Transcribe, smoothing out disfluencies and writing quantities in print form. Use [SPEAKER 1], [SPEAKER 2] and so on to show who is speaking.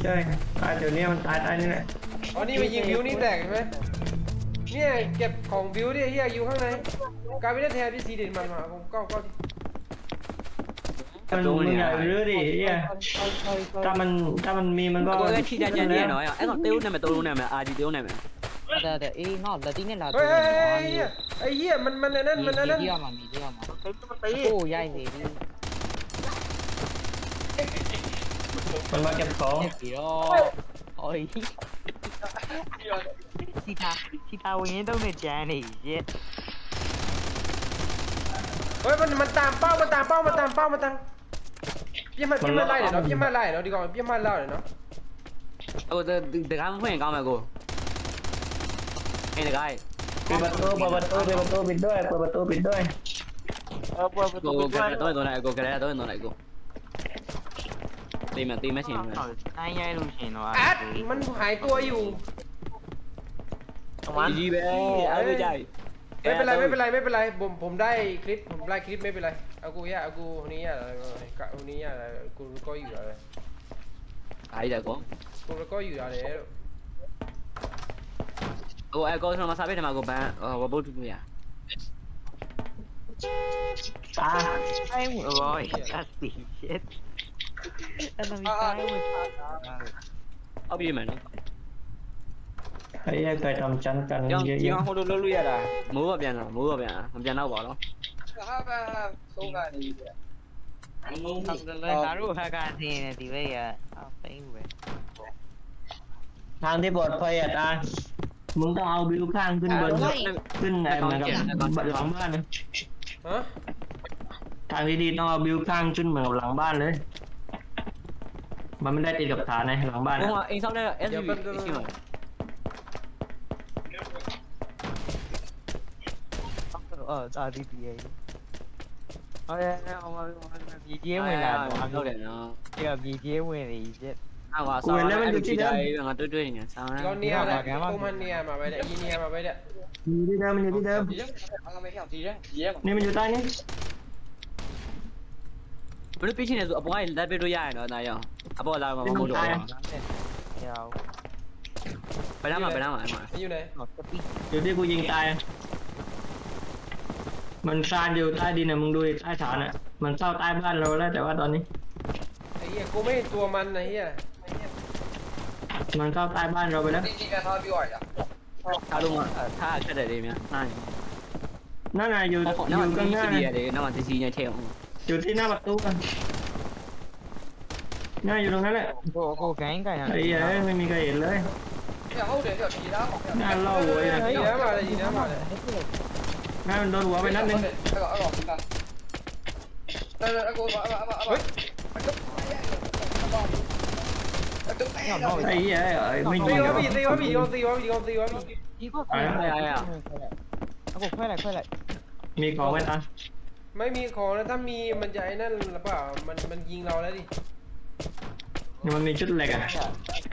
[SPEAKER 1] ช่ตายเดี๋ยวนี้มันตายนี่แหละ
[SPEAKER 2] อ๋อนี่ไปยิงบิวนี่แตกใช่ไหมเนี่ยเก็บของบิวเนี่ยเฮียอยู่ข้างในกลายเป็นแทนที่สีเด่นมันมาผมก็
[SPEAKER 1] มันใหญ่หรือดิเนี่ยถ้ามันมีมันก็
[SPEAKER 3] cái chi ra nhân này nói à em còn tiêu này mà tôi luôn này mà à gì tiêu này mà
[SPEAKER 4] แต่อีงอบแต่ที่นี่เรา
[SPEAKER 2] เฮ้ยไอ้เหี้ยมันนั่น
[SPEAKER 4] มีเดียวมาโอ้ยายเห็น
[SPEAKER 1] มันมาเก็บของ
[SPEAKER 4] โอ้ยที่ทาวันนี้ต้องในใจนี่เย้
[SPEAKER 2] เฮ้ยมันตามเป้าพี่มาไล่เดี๋ยวเนาะพี่มาไล่เนาะดีกว่าพี่มาไล่เนาะ
[SPEAKER 3] từ cái không cao mà cô cái này
[SPEAKER 1] ปิดประตูปิดด้วยเปิดประตูปิดด้วย
[SPEAKER 3] cô cái tôi này cô cái tôi này cô tìm mấy chuyện
[SPEAKER 4] ai nhai luôn chuyện nó
[SPEAKER 2] แอดมันหายตัวอยู่
[SPEAKER 3] gì bé ở đây chạy
[SPEAKER 2] ไม่เป็นไรผมได้คลิปไม่เป็นไรเอากูคนนี้อะไรคนนี้อะไรกูก็อยู่อะไร
[SPEAKER 3] ai giờ cô
[SPEAKER 2] กูก็อยู่อะไร
[SPEAKER 3] cô ai cô sao mà sao biết mà cô bạn cô bố tụi à
[SPEAKER 4] ai một rồi cắt bị chết anh làm sao
[SPEAKER 3] ở bên mày nó
[SPEAKER 1] ไอ้เคยทำชั้นกันเยอะ
[SPEAKER 3] chỉ con không được lui ra múa vào biển à không biển đâu bỏ đâu
[SPEAKER 4] เลยหารูปหาการทีเนี่ยดีเว้ยอ่ะเอาไปเว้ย
[SPEAKER 1] ทางที่ปลอดภัยอ่ะตามึงต้องเอาบิวข้างขึ้นบนขึ้นไอ้เหมือนกับหลังบ้านเลยทางที่ดีต้องเอาบิวข้างขึ้นเหมือนกับหลังบ้านเลยมันไม่ได้ติดกับฐานในหลังบ้านนะ
[SPEAKER 3] anh sau đây là em
[SPEAKER 4] đi đi ôi bị chiếu mày là
[SPEAKER 3] đâu để nó
[SPEAKER 4] giờ bị chiếu mày thì chết
[SPEAKER 3] à sao nó được chi đây là tôi chơi nhỉ sao nó
[SPEAKER 2] con nia này cô man nia mà bây giờ nia mà bây giờ
[SPEAKER 1] อยู่ที่เดิมมันอยู่ที่เดิมนี่มันอยู่ใต้นี่
[SPEAKER 3] มันเป็นชิ้นไหนตัวผมว่าได้ไปดูยากเนาะนายอ่ะอ่ะบอกเรามาบอกดูไปนั่งมา
[SPEAKER 2] อยู่ไหน
[SPEAKER 1] อยู่ที่กูยิงตายมันซ่านอยู่ใต้ดินน่ะมึงดูใต้ฐานน่ะมันเศร้าใต้บ้านเราแล้วแต่ว่าตอนนี้
[SPEAKER 2] ไอ้เหี้ยกูไม่ตัวมันนะเหี้ย
[SPEAKER 1] มันเข้าใต้บ้านเราไปแล้ว
[SPEAKER 3] ถ้าลุงอ่ะถ้าแค่ไหนดีมั้ย
[SPEAKER 1] นั่นน่ะอยู่ข้างหน้า
[SPEAKER 3] น้ำมันซีเนี่ยเที่ยว
[SPEAKER 1] อยู่ที่หน้าประตูกันน่าอยู่ตรงนั้นแหละ
[SPEAKER 4] cô cái
[SPEAKER 1] ไอ้เหี้ยไม่มีใครเห็นเลยน่าเล่าโวยนะน่ามันโดนหัวไปนัดนึงไอ้เหี้ยไม่ยิงเหรอ
[SPEAKER 2] ตีวะพี่
[SPEAKER 3] อะไรอ่ะ
[SPEAKER 4] cô quay lại
[SPEAKER 1] มีของไหมตา
[SPEAKER 2] ไม่มีของแล้วถ้ามีมันจะไอ้นั่นหรือเปล่ามันยิงเราแล้วดิ
[SPEAKER 1] มันมีชุดเหล็กอ่ะ